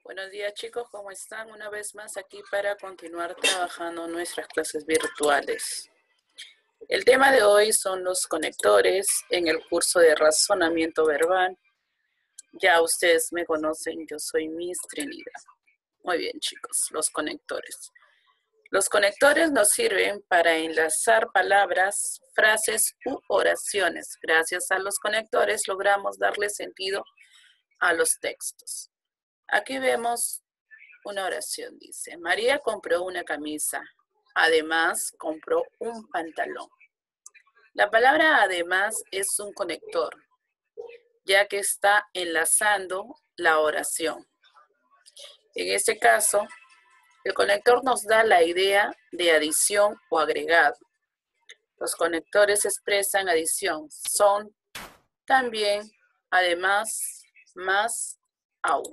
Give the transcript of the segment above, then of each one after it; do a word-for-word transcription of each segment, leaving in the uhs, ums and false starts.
Buenos días chicos, ¿cómo están? Una vez más aquí para continuar trabajando nuestras clases virtuales. El tema de hoy son los conectores en el curso de razonamiento verbal. Ya ustedes me conocen, yo soy Miss Trinidad. Muy bien chicos, los conectores. Los conectores nos sirven para enlazar palabras, frases u oraciones. Gracias a los conectores logramos darle sentido a los textos. Aquí vemos una oración, dice, María compró una camisa, además compró un pantalón. La palabra además es un conector, ya que está enlazando la oración. En este caso, el conector nos da la idea de adición o agregado. Los conectores expresan adición, son también, además, más, aún.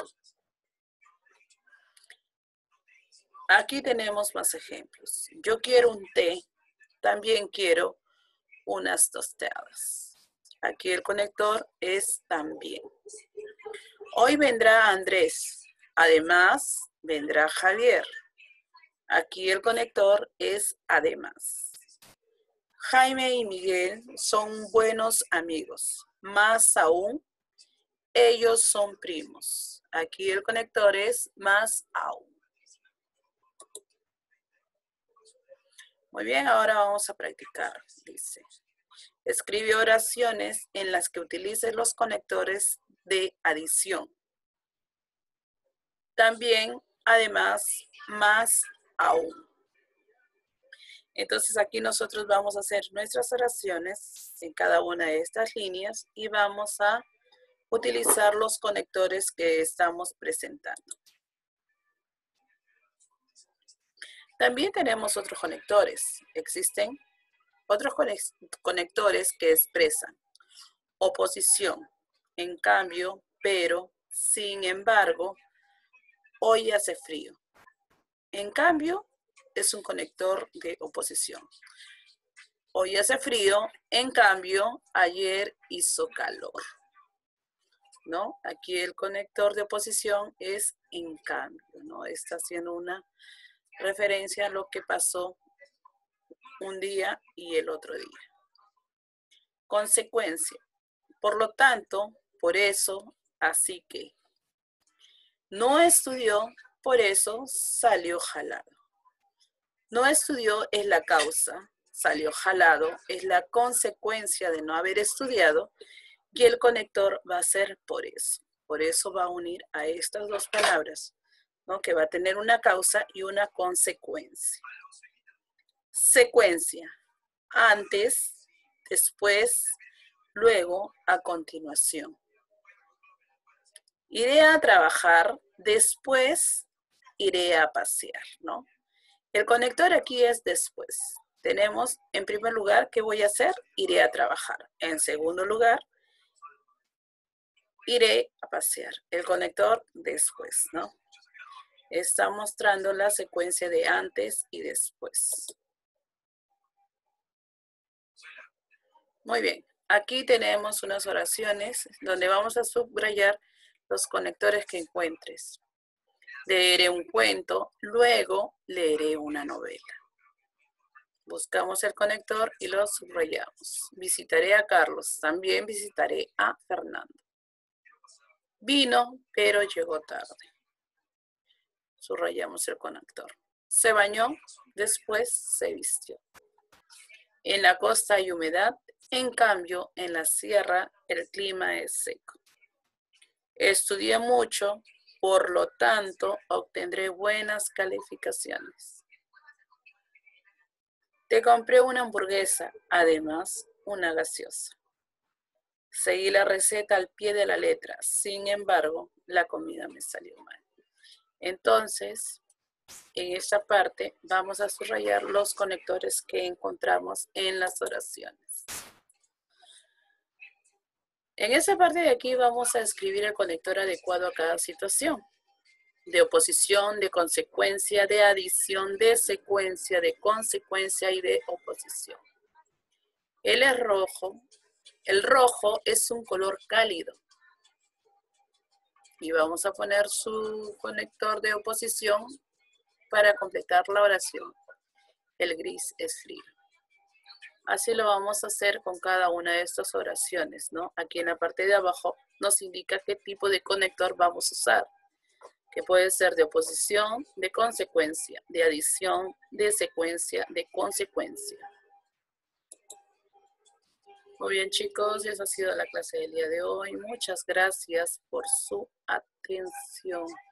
Aquí tenemos más ejemplos. Yo quiero un té, también quiero unas tostadas. Aquí el conector es también. Hoy vendrá Andrés, además vendrá Javier. Aquí el conector es además. Jaime y Miguel son buenos amigos, más aún, ellos son primos. Aquí el conector es más aún. Muy bien, ahora vamos a practicar, dice. Escribe oraciones en las que utilices los conectores de adición. También, además, más aún. Entonces aquí nosotros vamos a hacer nuestras oraciones en cada una de estas líneas y vamos a utilizar los conectores que estamos presentando. También tenemos otros conectores. Existen otros conectores que expresan oposición, en cambio, pero, sin embargo, hoy hace frío. En cambio, es un conector de oposición. Hoy hace frío, en cambio, ayer hizo calor. ¿No? Aquí el conector de oposición es en cambio, ¿no? Está haciendo una referencia a lo que pasó un día y el otro día. Consecuencia. Por lo tanto, por eso, así que. No estudió, por eso salió jalado. No estudió es la causa, salió jalado es la consecuencia de no haber estudiado y el conector va a ser por eso. Por eso va a unir a estas dos palabras, ¿no? Que va a tener una causa y una consecuencia. Secuencia. Antes, después, luego, a continuación. Iré a trabajar, después iré a pasear, ¿no? El conector aquí es después. Tenemos, en primer lugar, ¿qué voy a hacer? Iré a trabajar. En segundo lugar, iré a pasear. El conector después, ¿no? Está mostrando la secuencia de antes y después. Muy bien. Aquí tenemos unas oraciones donde vamos a subrayar los conectores que encuentres. Leeré un cuento, luego leeré una novela. Buscamos el conector y lo subrayamos. Visitaré a Carlos, también visitaré a Fernando. Vino, pero llegó tarde. Subrayamos el conector. Se bañó, después se vistió. En la costa hay humedad, en cambio, en la sierra el clima es seco. Estudié mucho, por lo tanto, obtendré buenas calificaciones. Te compré una hamburguesa, además, una gaseosa. Seguí la receta al pie de la letra, sin embargo, la comida me salió mal. Entonces, en esta parte vamos a subrayar los conectores que encontramos en las oraciones. En esa parte de aquí vamos a escribir el conector adecuado a cada situación. De oposición, de consecuencia, de adición, de secuencia, de consecuencia y de oposición. Él es rojo. El rojo es un color cálido. Y vamos a poner su conector de oposición para completar la oración. El gris es frío. Así lo vamos a hacer con cada una de estas oraciones, ¿no? Aquí en la parte de abajo nos indica qué tipo de conector vamos a usar, que puede ser de oposición, de consecuencia, de adición, de secuencia, de consecuencia. Muy bien, chicos, esa ha sido la clase del día de hoy. Muchas gracias por su atención.